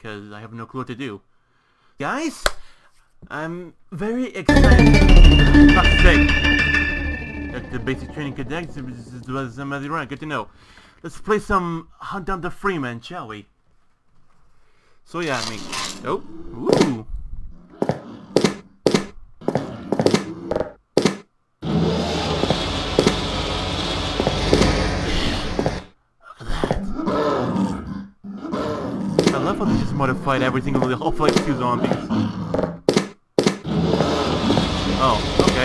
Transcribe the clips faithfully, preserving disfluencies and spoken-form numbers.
because I have no clue what to do. Guys, I'm very excited. Fuck's sake. That the basic training cadets was somebody right. Good to know. Let's play some Hunt Down the Freeman, shall we? So yeah, I mean, oh, ooh. I love how they just modified every single the whole flight to zombies. Oh, okay.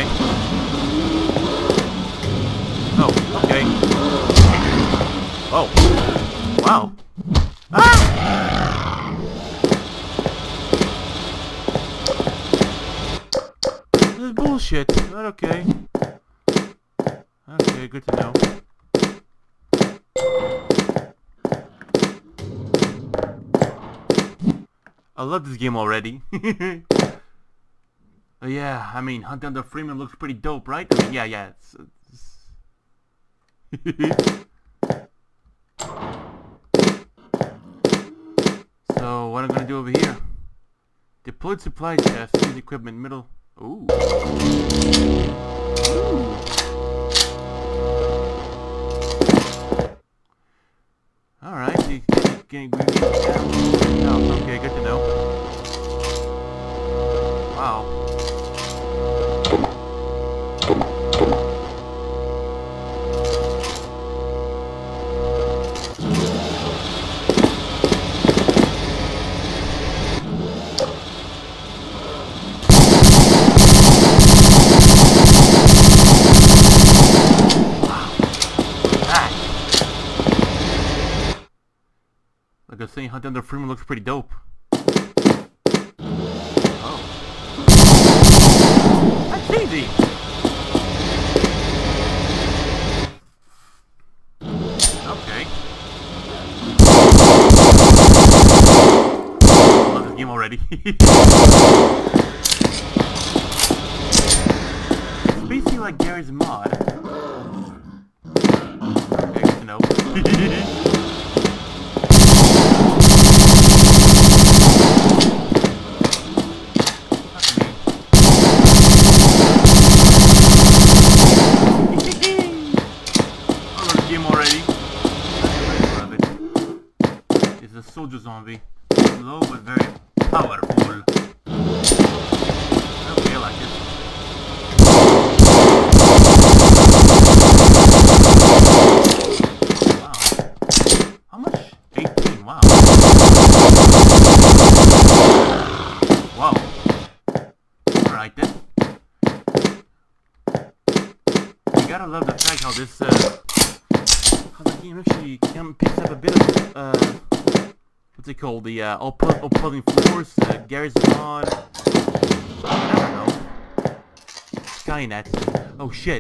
Oh, okay. Oh. Wow. Ah! This is bullshit, but okay. Okay, good to know. I love this game already. uh, yeah, I mean, Hunt Down the Freeman looks pretty dope, right? I mean, yeah, yeah. It's, it's... So, what I'm gonna do over here? Deployed supply chest, use equipment, middle. Ooh. Ooh. Alright, so you can get down. Okay, good to know. Wow. Like I was saying, Hunt Down the Freeman looks pretty dope. Oh. That's easy! Okay. I love this game already. It's basically like Gary's mod. Okay, good to know. Soldier zombie. Slow but very powerful. Okay, I like it. Wow. How much? eighteen, wow. Wow. Alright then. You gotta love the fact how this, uh, how the game actually can picks up a bit of, uh, what's it called? The uh, all pulling floors, uh, Gary's mod. I don't know. Skynet. Oh shit.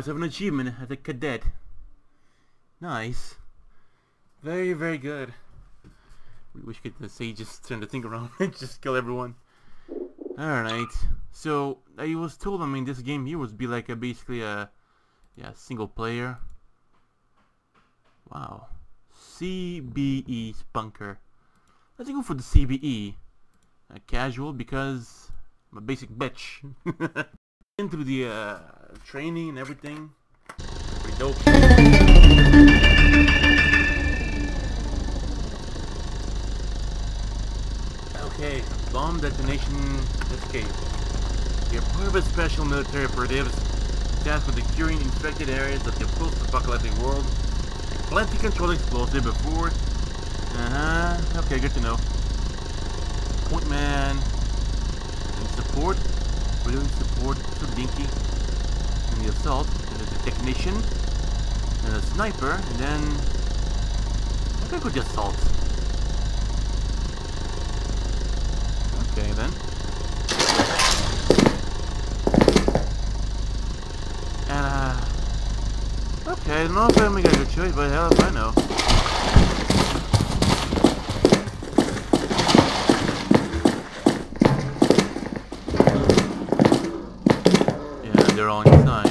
must have an achievement as a cadet. Nice. Very, very good. We wish we could say just turn the thing around and just kill everyone. Alright. So, I was told, I mean, this game here would be like a basically a yeah, single player. Wow. C B E Spunker. Let's go for the C B E. Uh, casual because I'm a basic bitch. Been through the uh, training and everything. Pretty dope. Okay, bomb detonation escape. You're part of a special military operatives tasked with securing infected areas of the post-apocalyptic world. Plenty control explosive before. Uh-huh. Okay, good to know. Point man. And support. We're doing support. So dinky. And the assault. And there's a technician. And a sniper. And then I think we'll just assault. Okay then. And uh okay, I don't know if I make a good choice, but hell if I know. Yeah, they're all inside.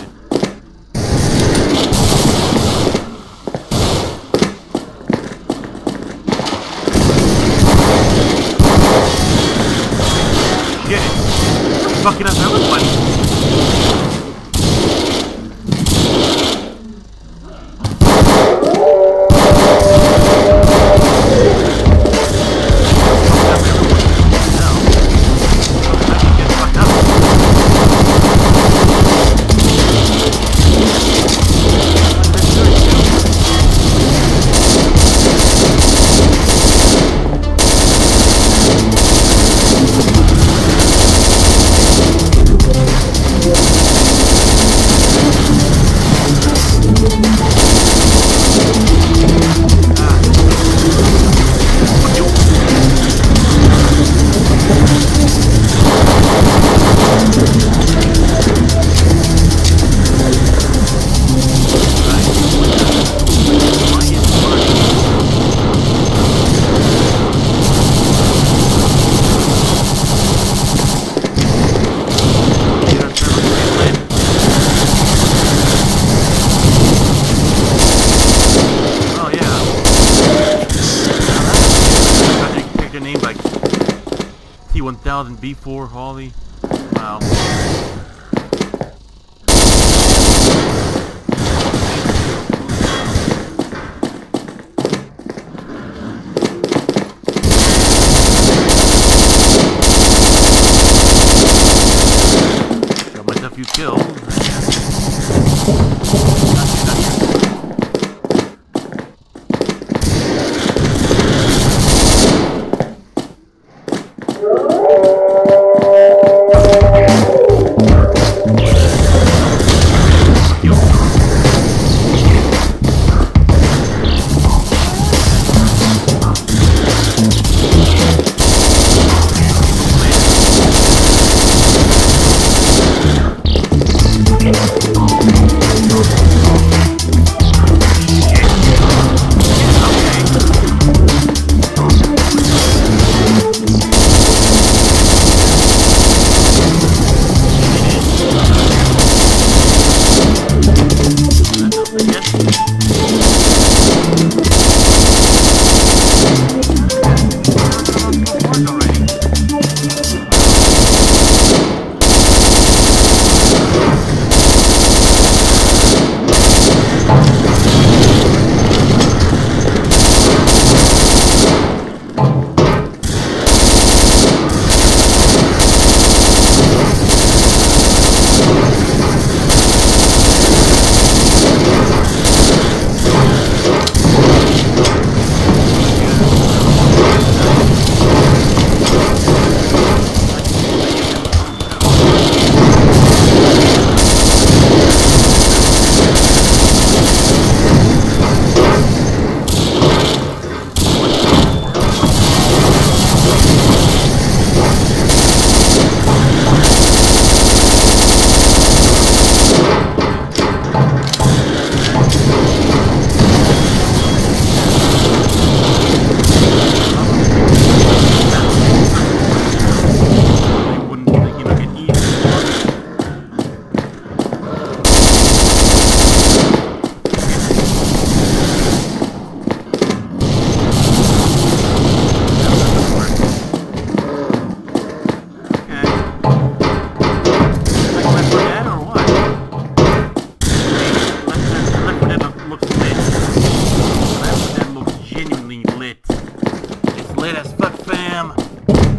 Shit! Fucking up everyone! one thousand B four Holly. Wow. Got myself a few kills.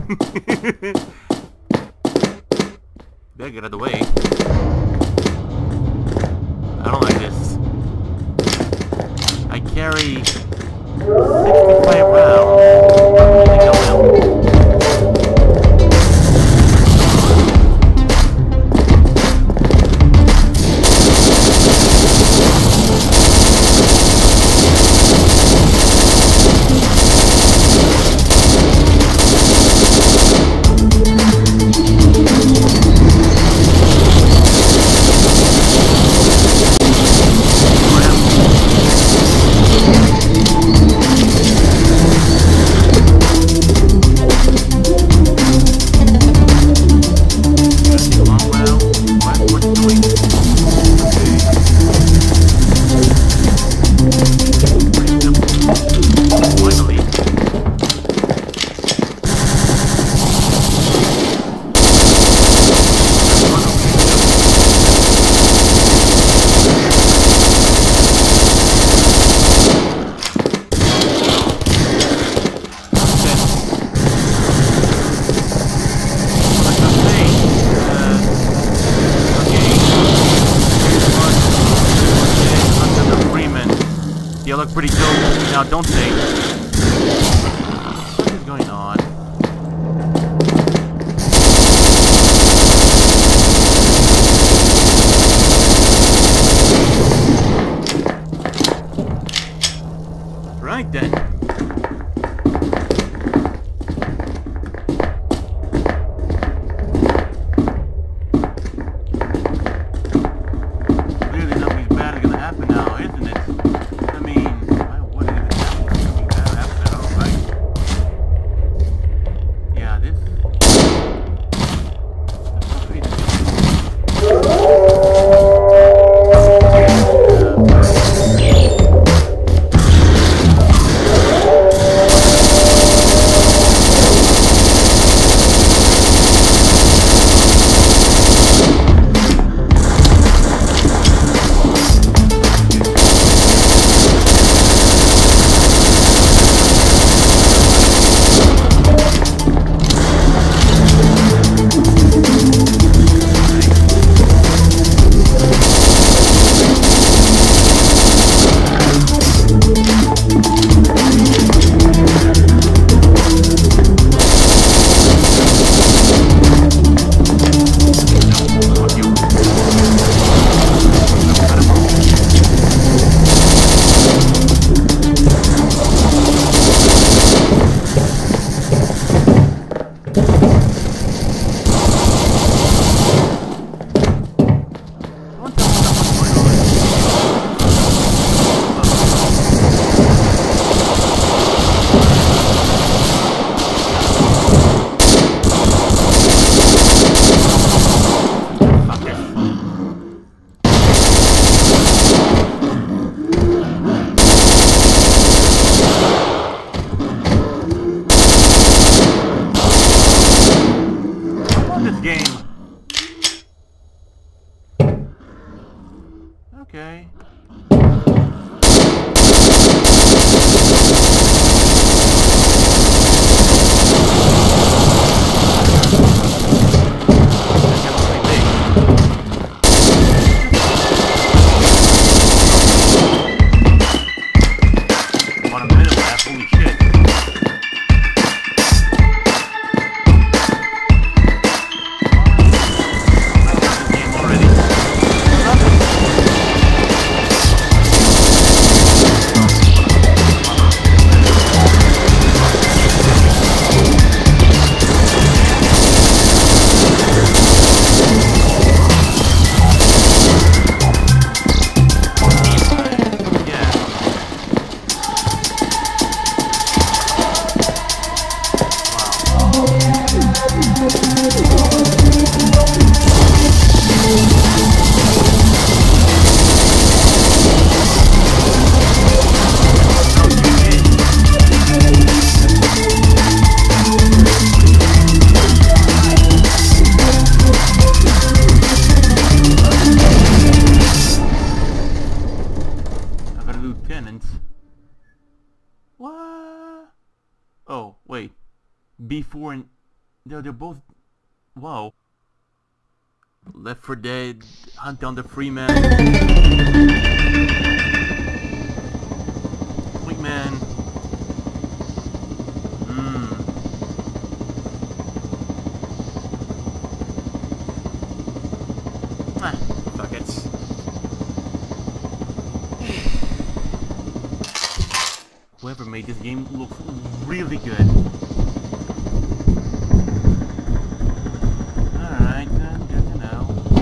Better get out of the way. I don't like this. I carry sixty-five rounds. I kill him. You look pretty dope. Now, don't say. What is going on? Right then. Clearly, nothing bad is gonna happen now, isn't it? I mean, why would it even happen? Something bad happened at all, right? Yeah, this. Okay. What? Oh, wait. Before and they're, they're both... Whoa. Left four Dead, Hunt Down the Freeman. Wingman. Mmm. Ah, fuck it. Whoever made this game looks really good. Alright, then, good to know.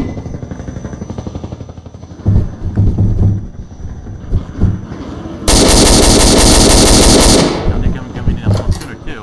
Now they're coming, coming in a little sooner, too.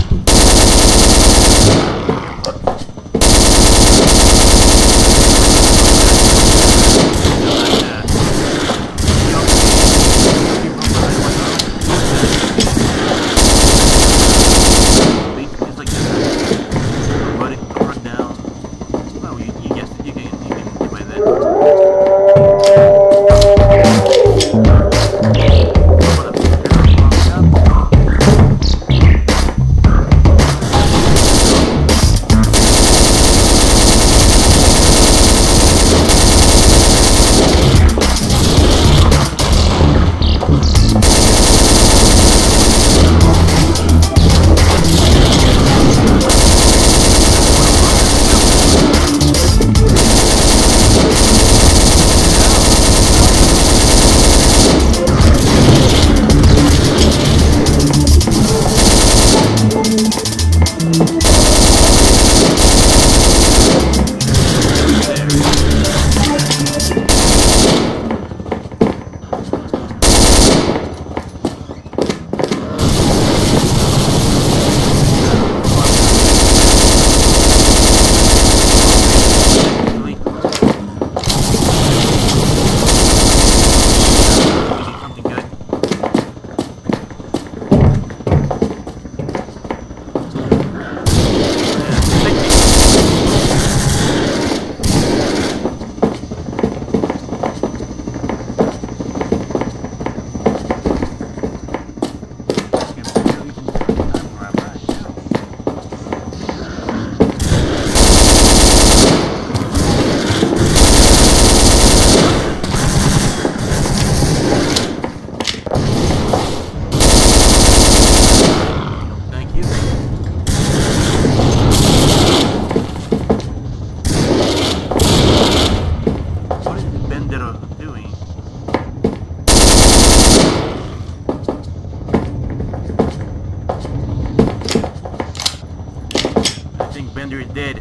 Bender is dead.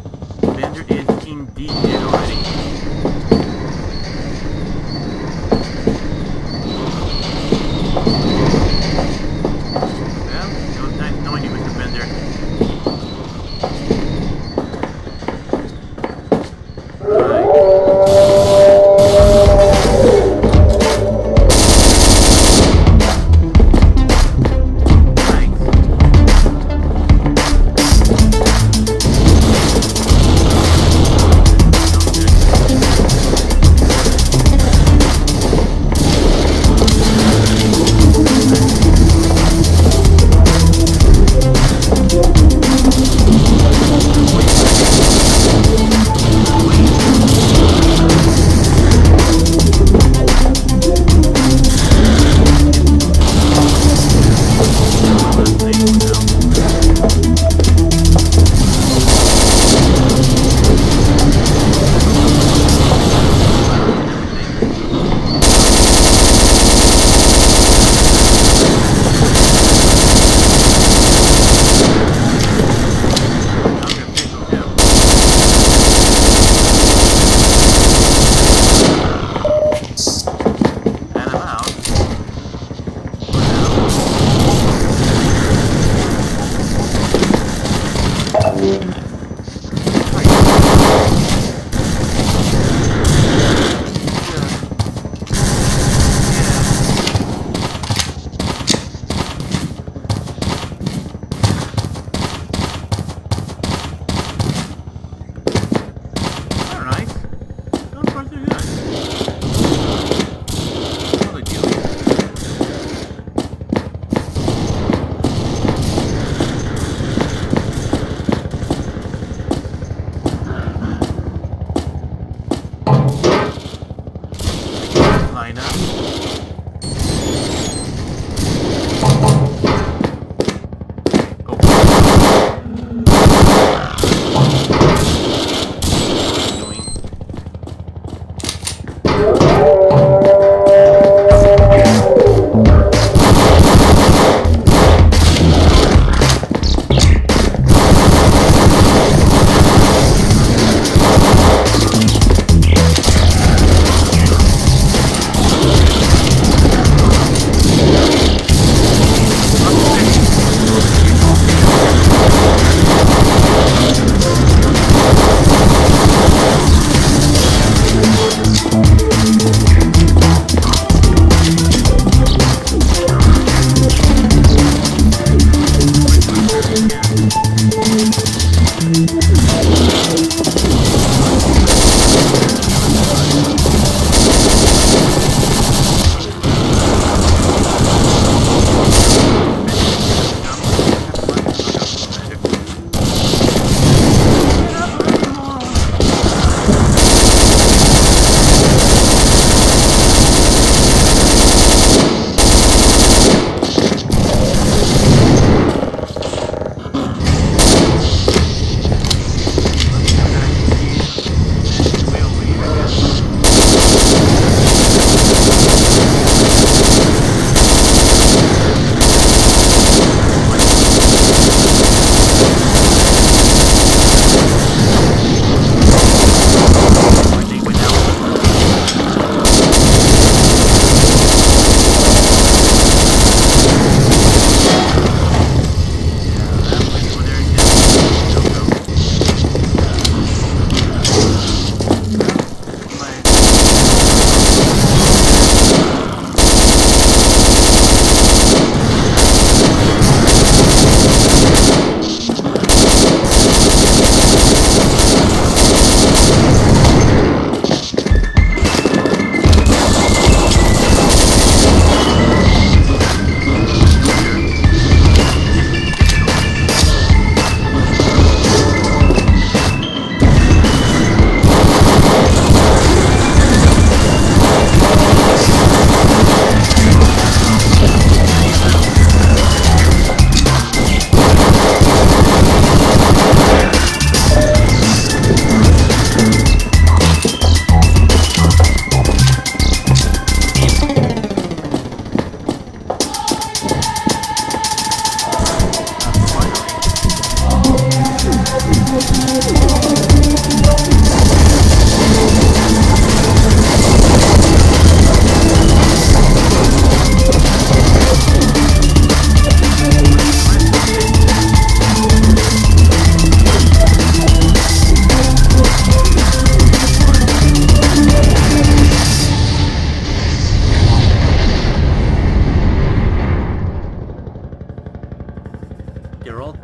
Bender is indeed dead already. Well, it was nice knowing you, Mister Bender. Right.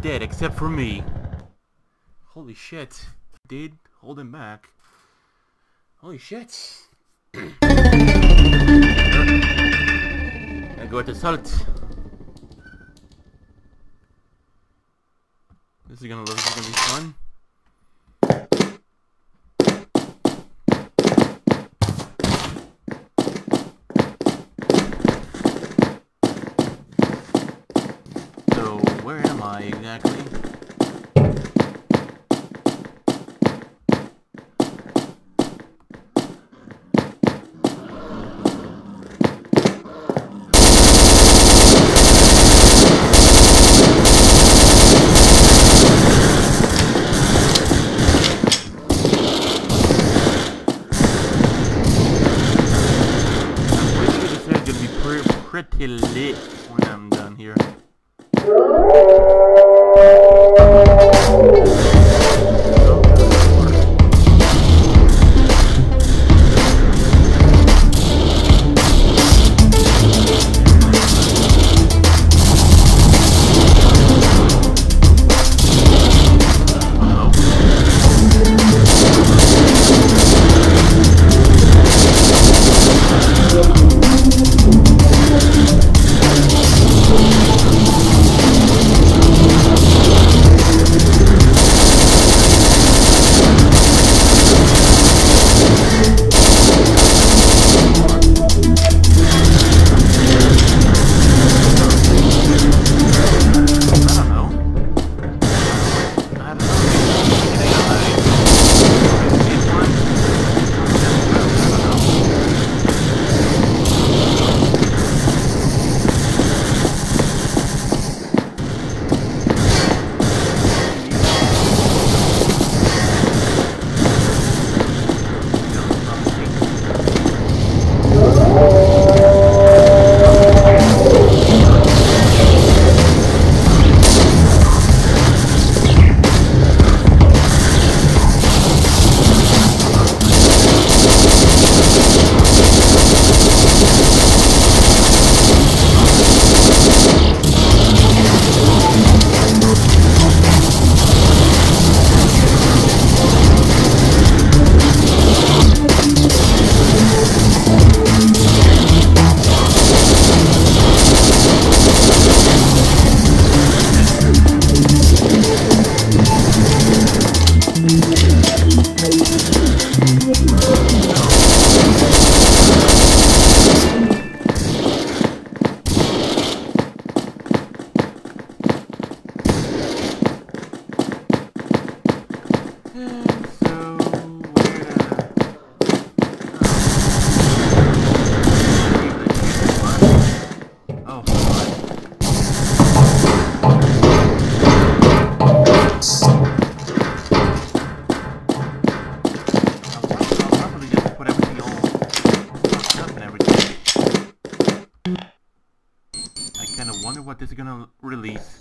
dead except for me. Holy shit. Did hold him back. Holy shit. I go at the salt. This is gonna look this is gonna be fun. So where am I exactly? Pretty lit when I'm done here. What this is gonna release.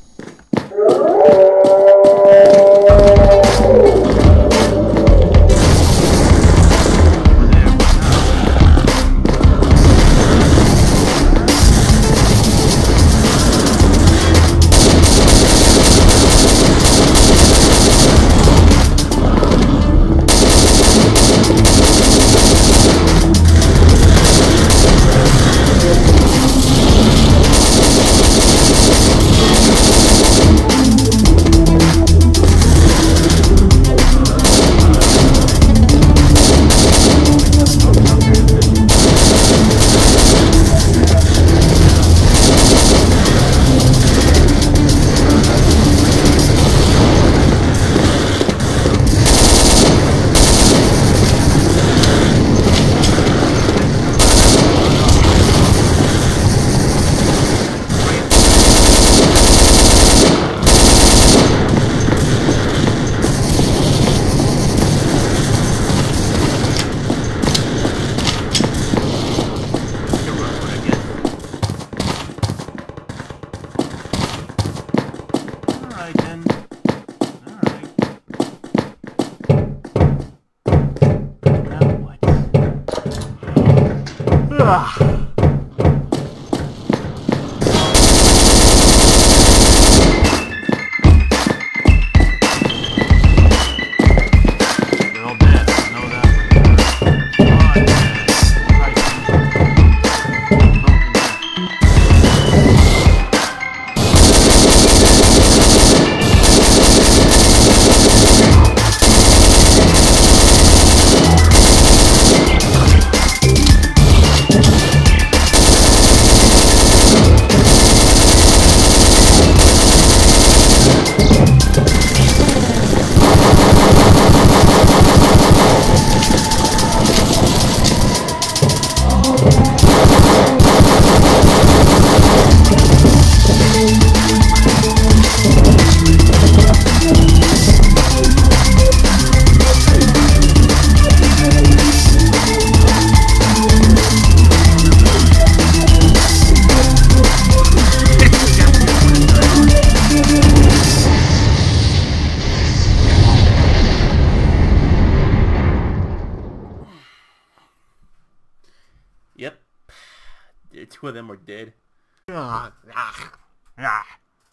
two of them are dead. Ah, ah, ah.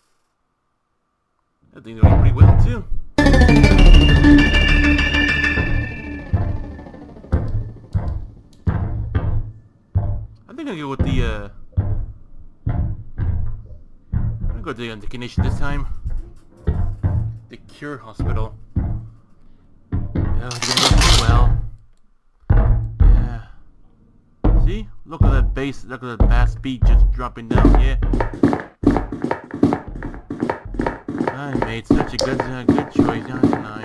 That thing's going pretty well too. I think I'll go with the uh I'm gonna go to the anticonation this time. The Cure Hospital. Yeah, it's gonna go pretty well. Yeah. See? Look at that bass, look at that bass beat just dropping down, yeah. I made such a good uh, good choice, didn't I?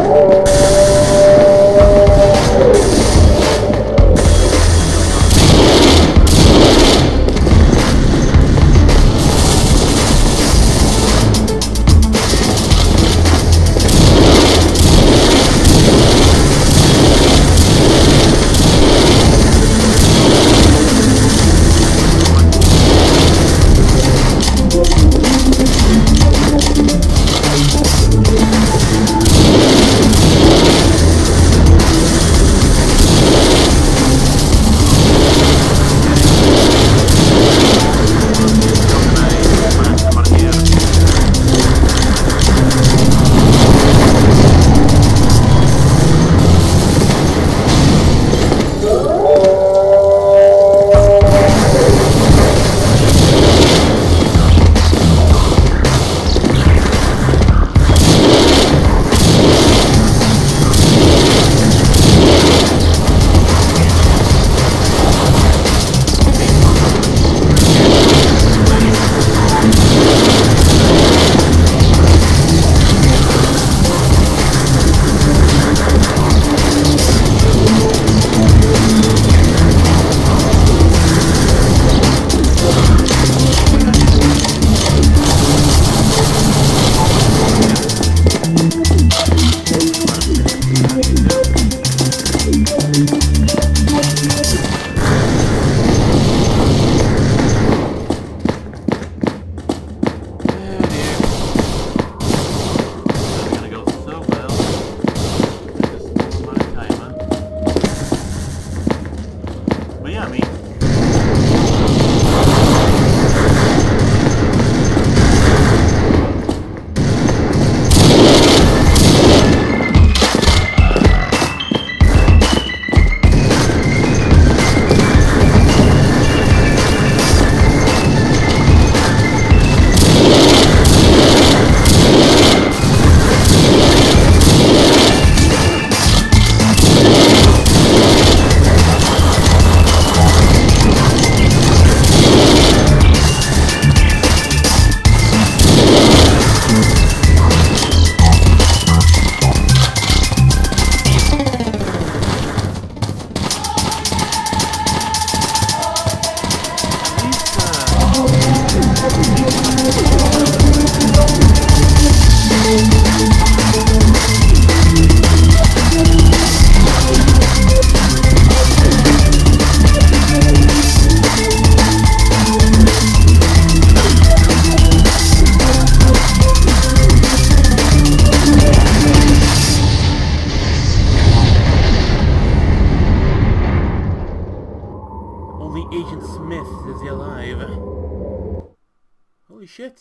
Holy shit.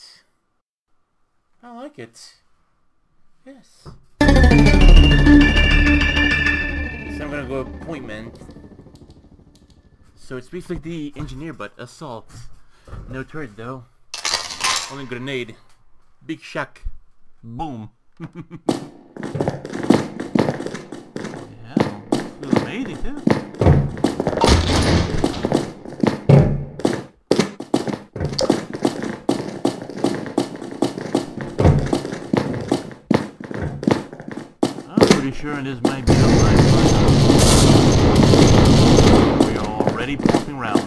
I like it. Yes. So I'm gonna go appointment. So it's basically the engineer, but assault. No turret though. Only grenade. Big shack. Boom. Yeah, feels amazing too. Pretty sure this might be the right one. We are already popping rounds.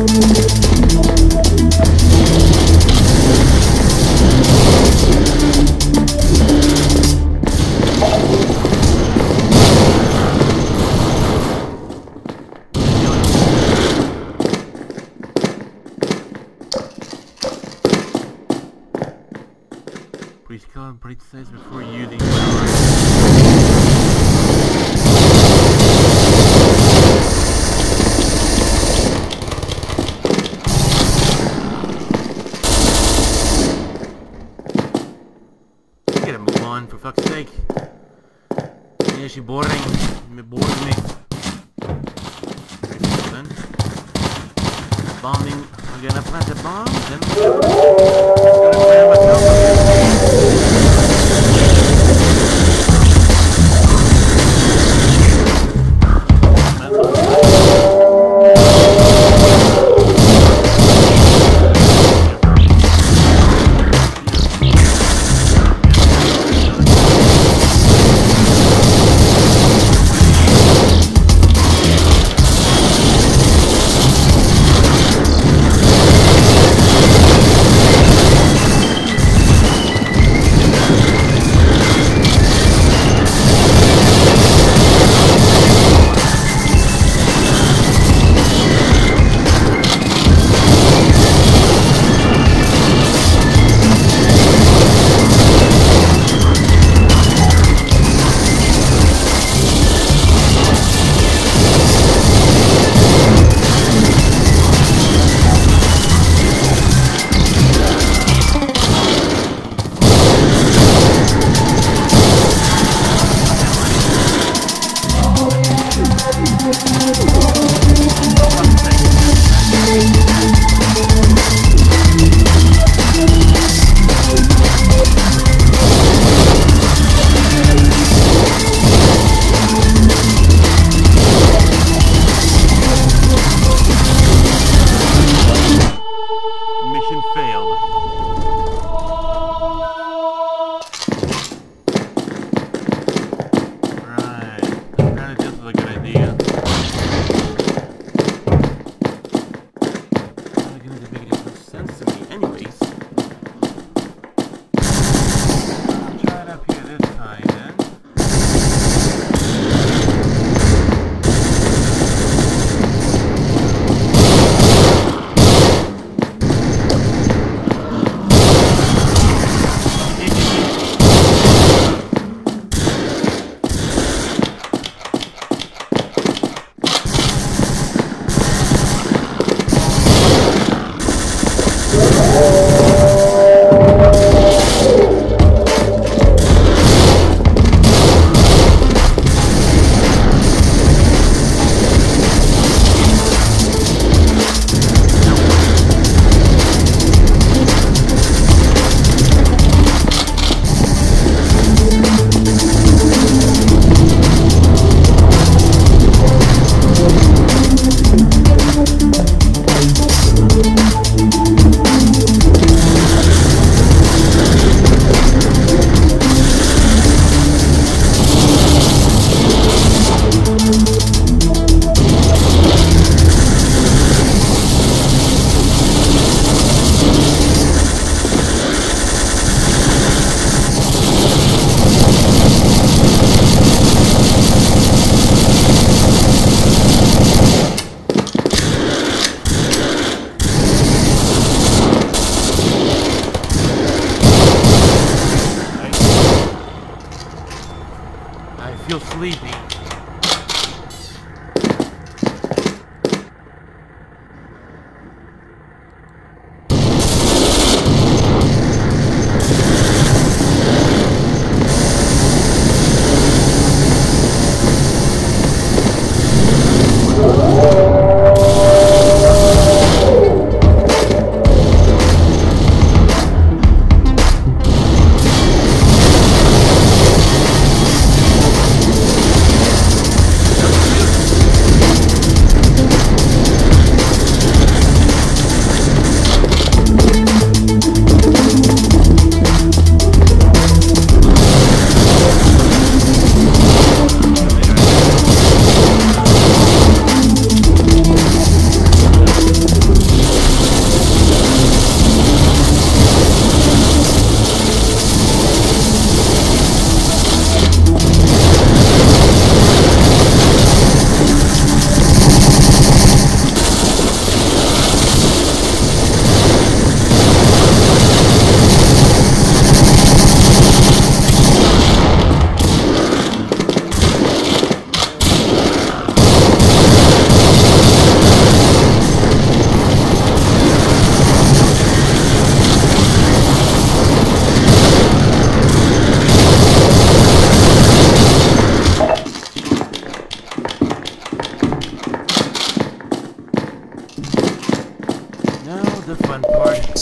Please kill and break size before using gotta move on, for fuck's sake. Yeah, she's boring. Boring me. Then. Bombing. I'm gonna plant a bomb, then I'm gonna plant myself. feel sleepy. Now the fun part.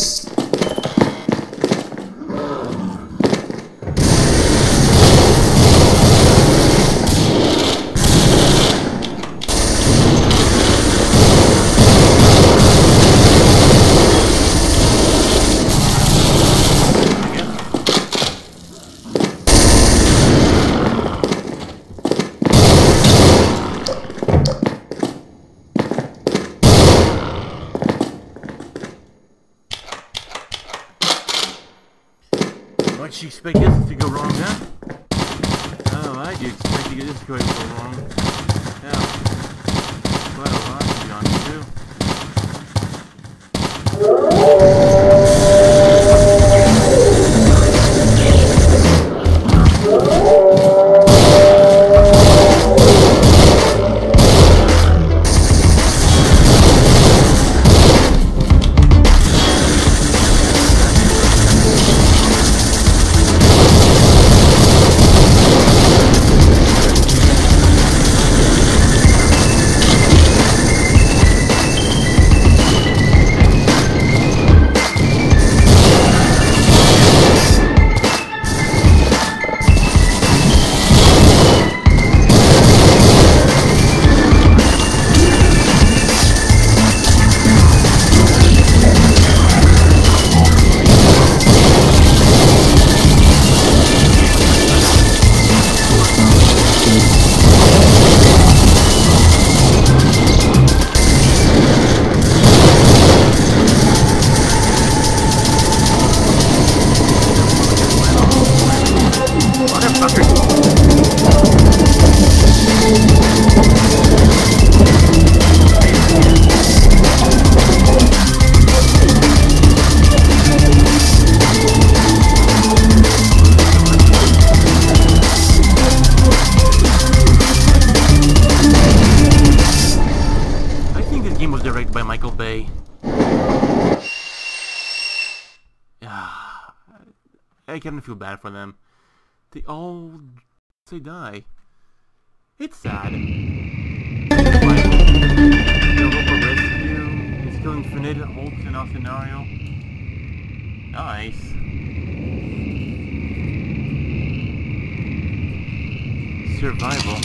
What you expect this to go wrong, huh? Oh, I do expect to get this to go wrong. Yeah. Quite a lot to be honest, too. I kind of feel bad for them. They all they die. It's sad. Survival. No hope for rescue. It's still infinite holds in our scenario. Nice. Survival.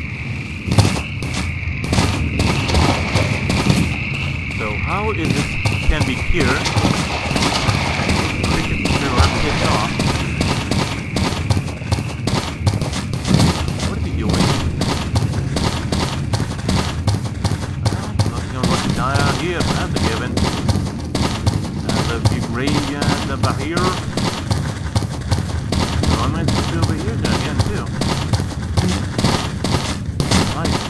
So how is this can be cured? Cricket still wrapped it off. What are you doing? Well, nothing on what to die out here, that's a given. And the big graveyard at the Bahir. So I'm going to be over here then again too. Nice.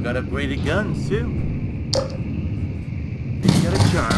got upgraded guns too. You got a charm.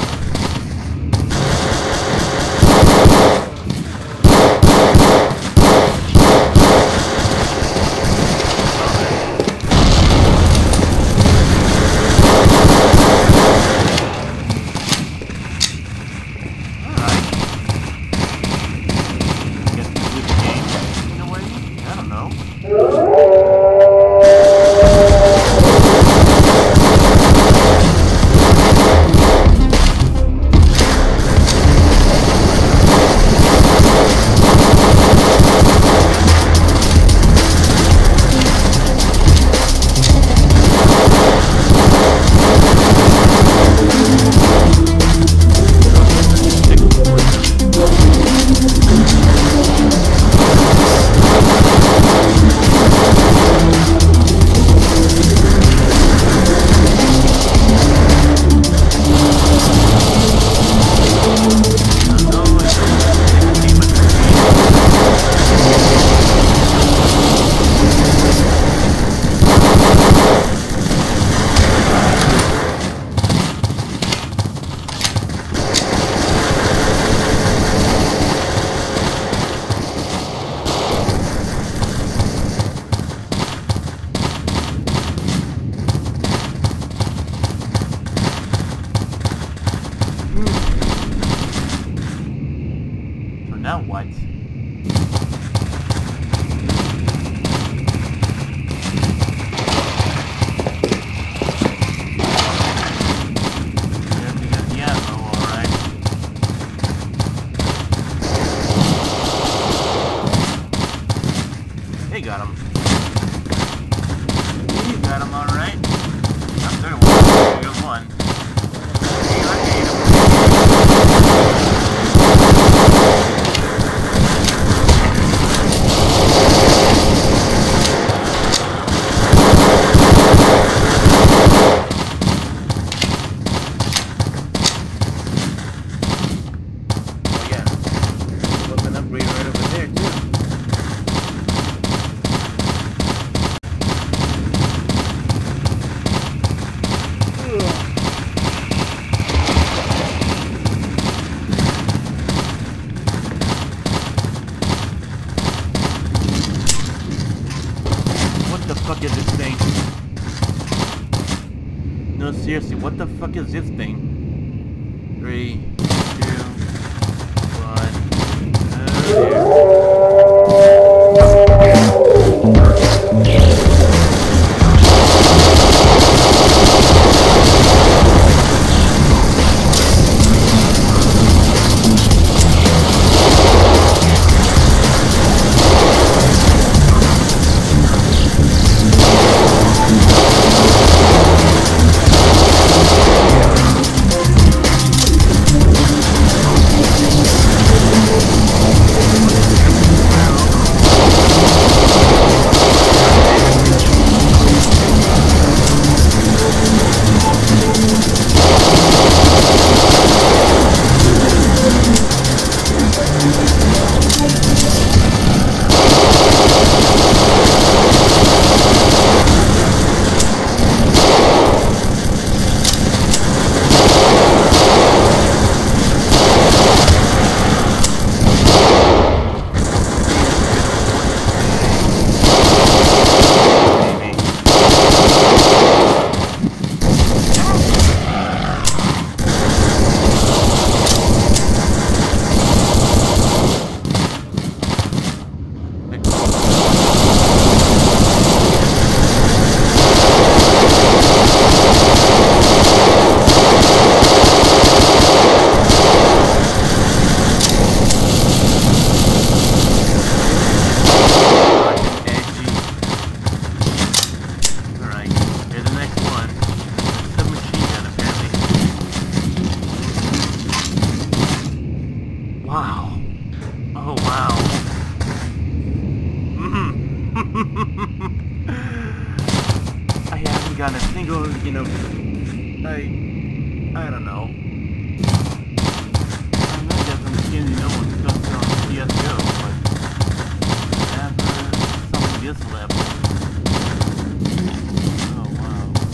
Now what? They got him. You got him, alright. I'm third one. Good one. I hate him. Oh yeah. Look, an upgrade right over there too. What the fuck is this thing? No, seriously, what the fuck is this thing? Three, two, one. Oh dear. I haven't gotten a single, you know, I, I don't know. I know there's some skins, you know, what's going on C S G O, but never something this level. Oh, wow.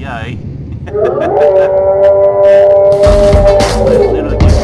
ay. Literally get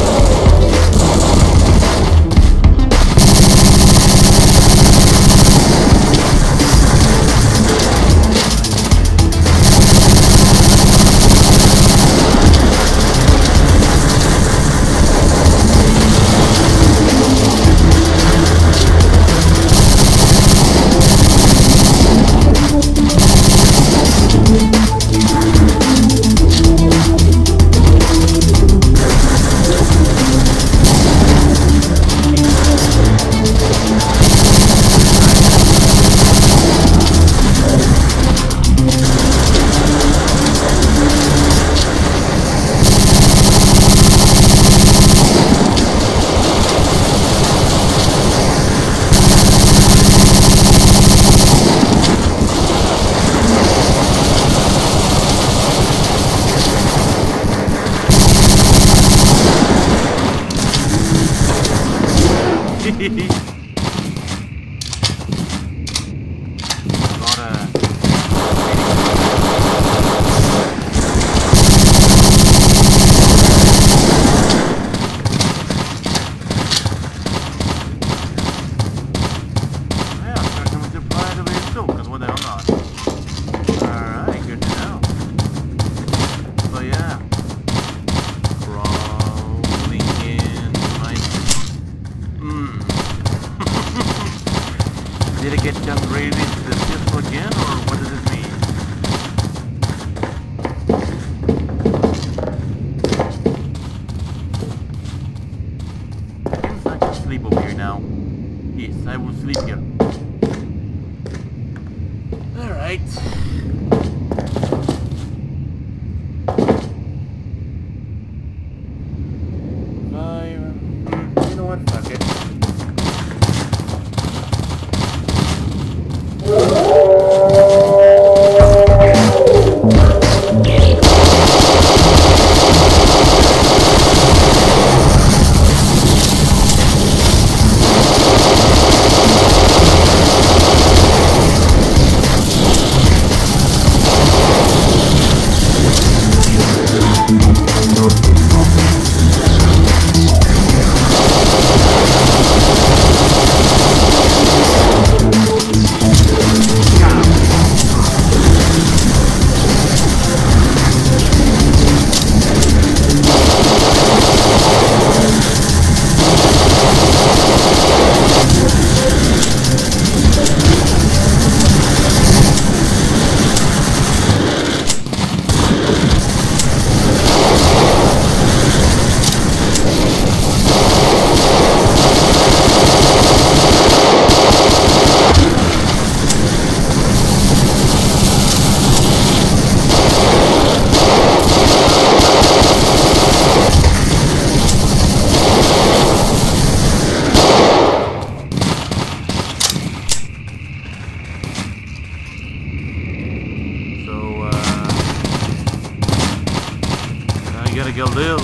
Guil.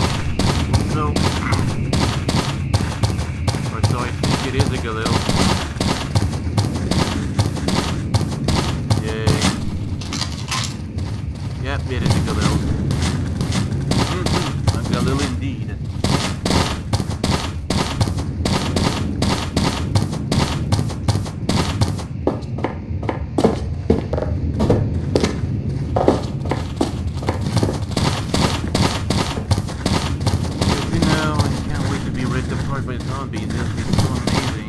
So, or so I think it is a Guil. Yay. Yep, it is a Guil. Mm-hmm. A Guil indeed. By zombies, this would be so amazing.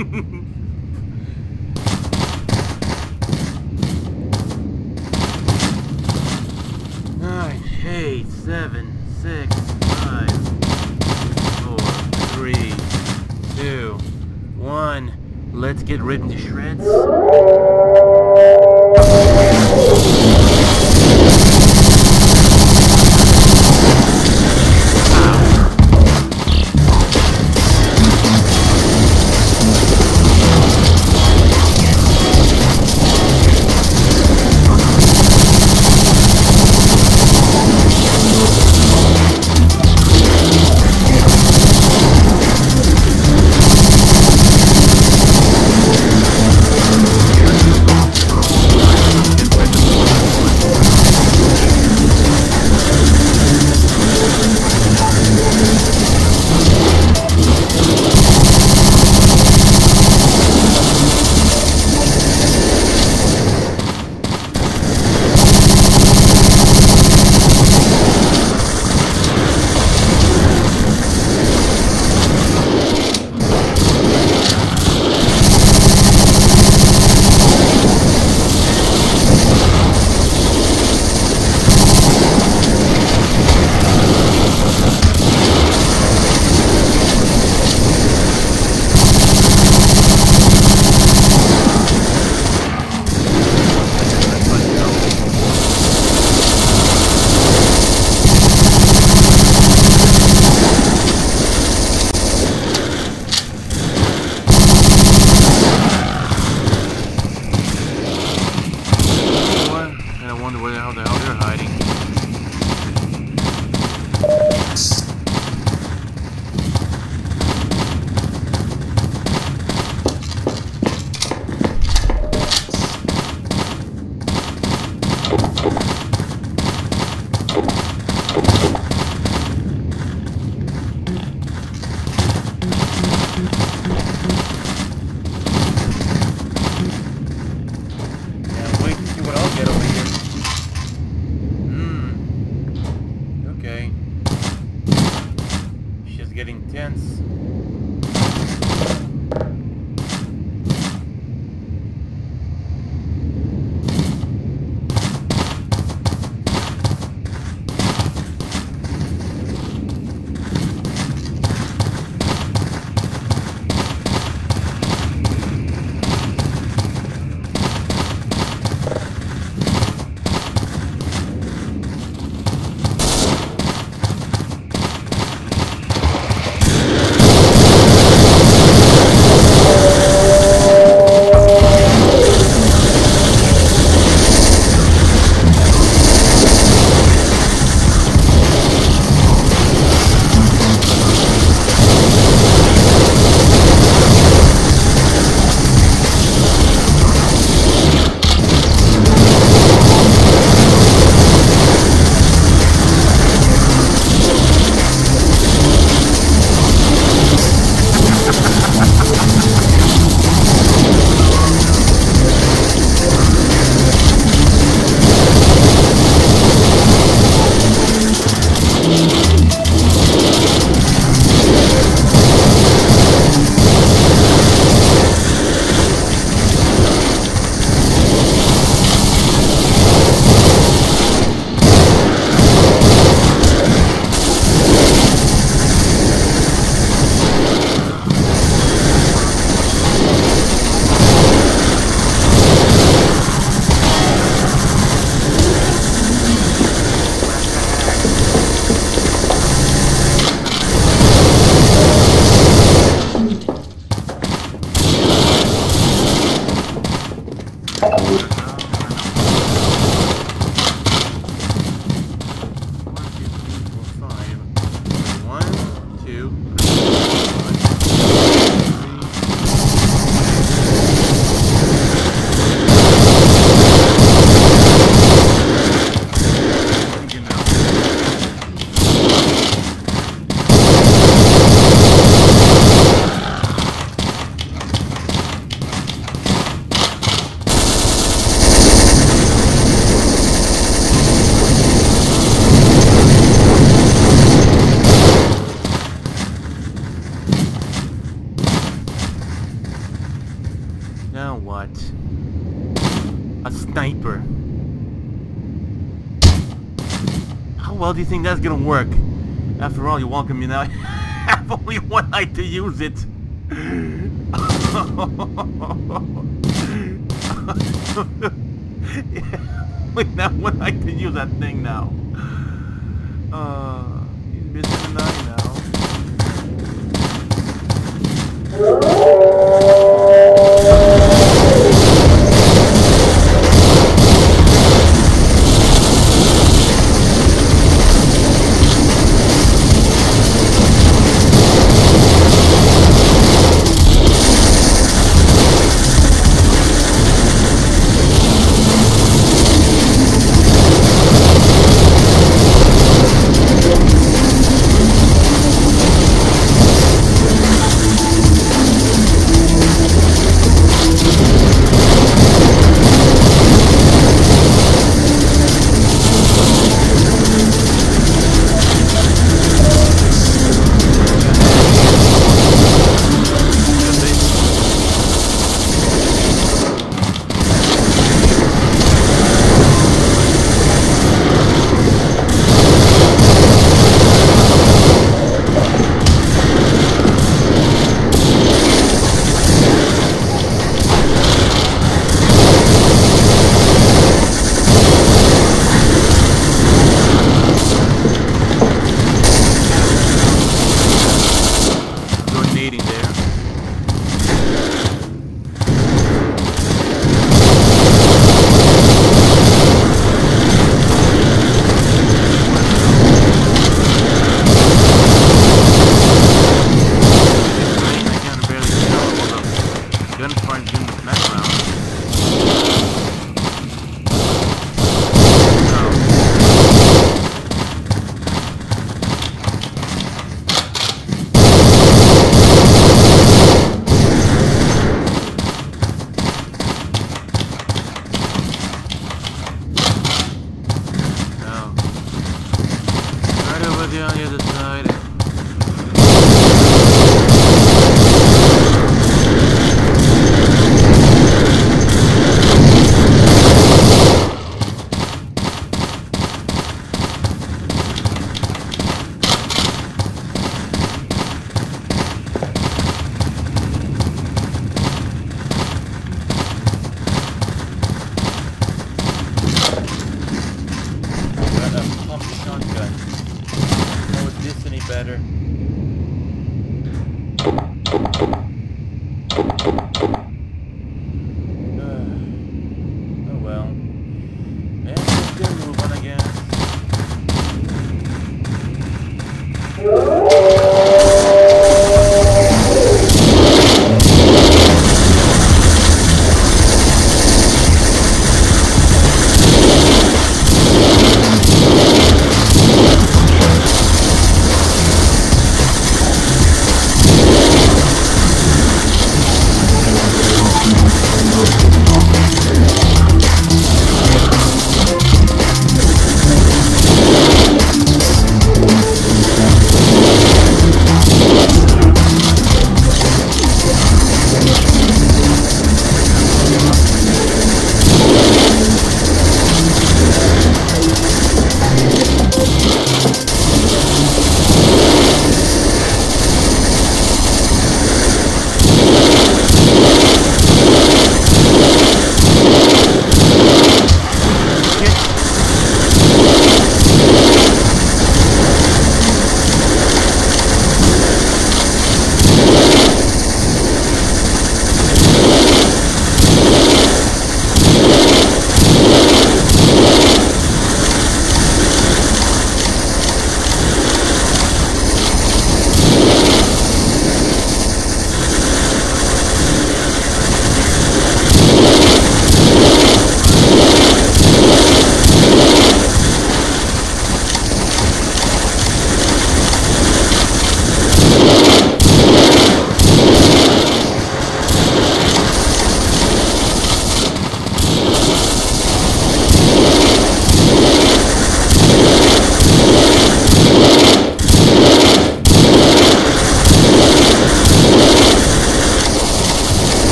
Nine, eight, seven, six, five, four, three, two, one. Let's get ripped to shreds. Now what? A sniper. How well do you think that's gonna work? After all, you welcome me now. I have only one night to use it. Wait, now one night to use that thing now. Uh, he's missing an eye now.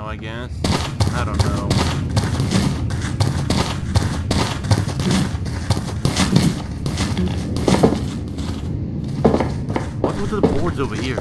I guess. I don't know. What's with the boards over here?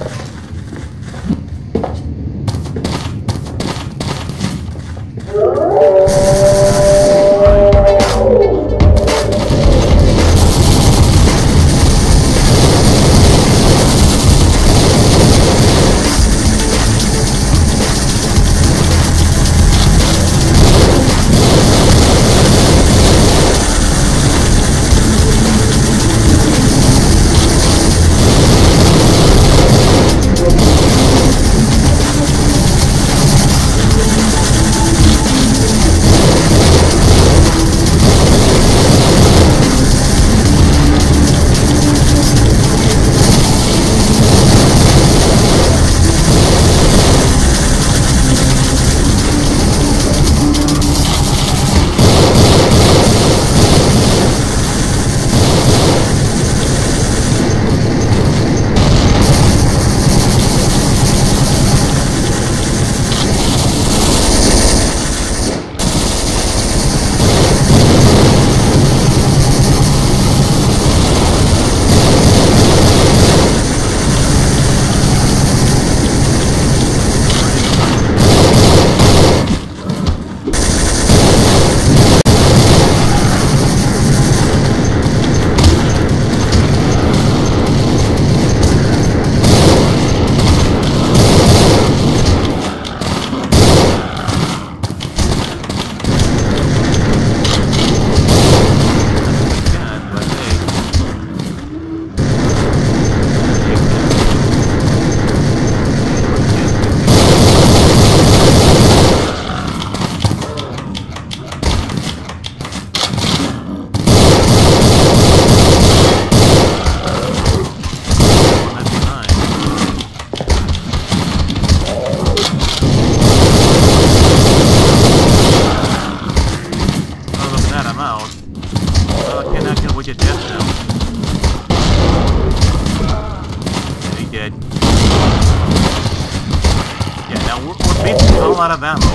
Out of ammo.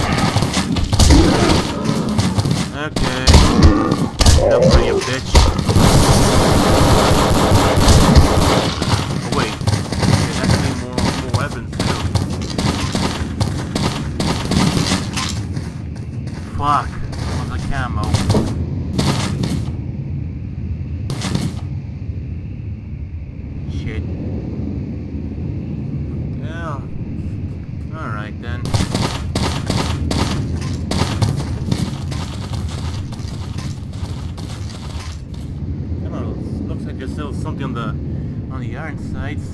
Okay. Up for you, bitch. Oh, wait. There's actually more, more weapons, too. Fuck. What's the camo? Shit. Yeah. Alright, then. There's still something on the on the iron sights.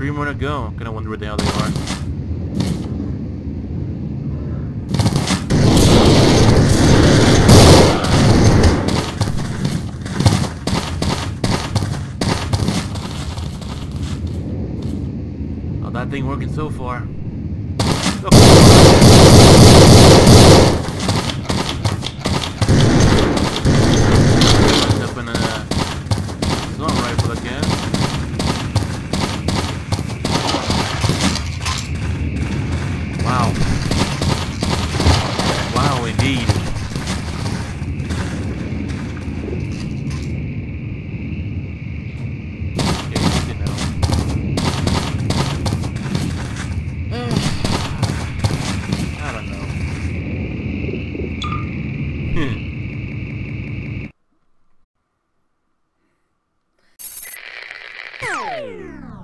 Three more to go. I'm gonna wonder where the hell they are. Oh, that thing working so far. Look. Up in a assault rifle again. Wow. Wow, indeed. Okay, you know. I don't know.